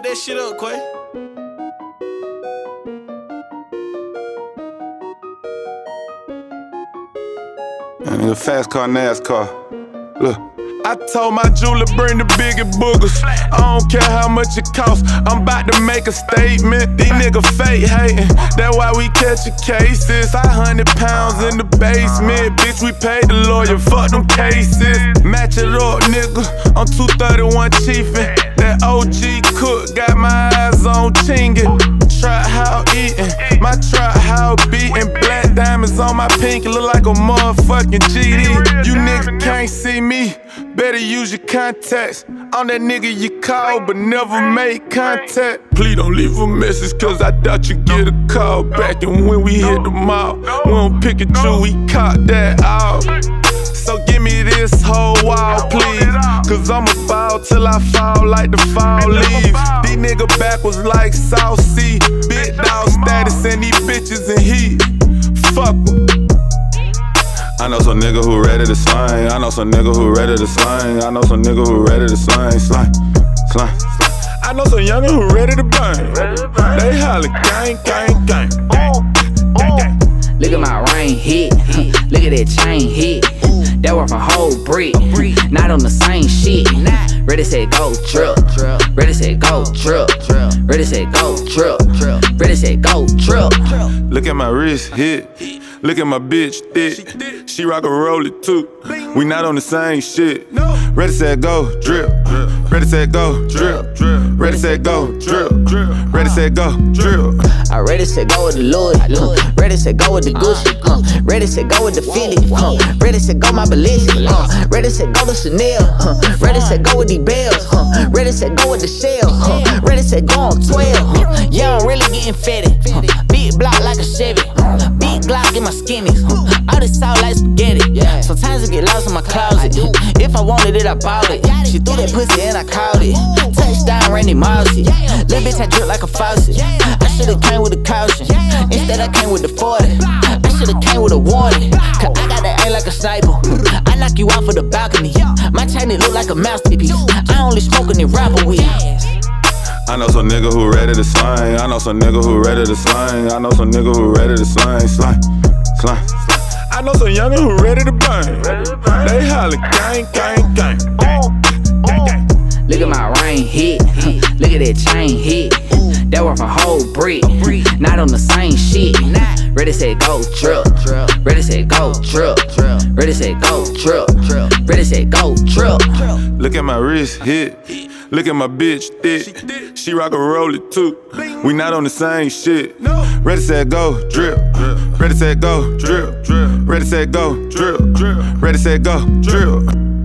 that shit up, Quay. Nigga, fast car, NASCAR. Look. I told my jeweler bring the biggie boogers. I don't care how much it costs. I'm about to make a statement. These niggas fake hating. That's why we catchin' cases. 500 pounds in the basement. Bitch, we paid the lawyer. Fuck them cases. Match it up, nigga. I'm 231 chiefin'. That OG cook got my eyes on chingin'. Trap house eatin'. My trap house beatin'. Black diamonds on my pinky. Look like a motherfucking GD. You niggas can't see me. Better use your contacts. I'm that nigga you call but never make contact. Please don't leave a message cause I doubt you get a call back. And when we hit the mall, we don't pick and choose, we caught that out. So give me this whole wall please, cause I'ma fall till I fall like the fall leaves. These niggas backwards like South Sea. Big dog status and these bitches in heat. Fuck 'em. I know some nigga who ready to slang. I know some nigga who ready to slang. I know some nigga who ready to slang, slang, slang. I know some youngin' who ready to bang. They holler gang, gang, gang. Look at my rain hit. Look at that chain hit. That worth a whole brick. Not on the same shit. Ready set go trip. Ready set go trip. Ready set go trip. Ready set go trip. Look at my wrist hit. Look at my bitch thick. She rock a roller too. We not on the same shit. Ready set go drip. Ready set go drip. Ready set go drip. Ready set go drip. I ready set go with the Louis. Ready set go with the Gucci. Ready set go with the Philly. Ready set go my ballistic. Ready set go to Chanel. Ready set go with the bells. Ready set go with the shell. Ready set go on 12. Yeah, I'm really getting fetty. Big block like a Chevy. Big Glock in my skinnies. All this out like spaghetti. Sometimes I get lost in my closet. If I wanted it, I bought it. She threw that pussy and I caught it. Touchdown, Randy Mossy. Little bitch, I drip like a faucet. I should've came with a caution. Instead, I came with the 40. I should've came with a warning. Cause I got that aim like a sniper. I knock you off of the balcony. My chain look like a masterpiece. I only smoking in rapper weed. I know some nigga who ready to slang. I know some nigga who ready to slang. I know some nigga who ready to slang, slang, slang. I know some youngin' who ready to bang. They holler gang, gang, gang. Look at my rain hit. Look at that chain hit. That worth a whole brick. Not on the same shit. Ready set go trip. Ready set go trip. Ready set go trip. Ready set go trip. Look at my wrist hit. Look at my bitch thick. She rock a roller too. We not on the same shit. Ready set go drip. Ready set go drip. Ready set go drip. Ready set go drip.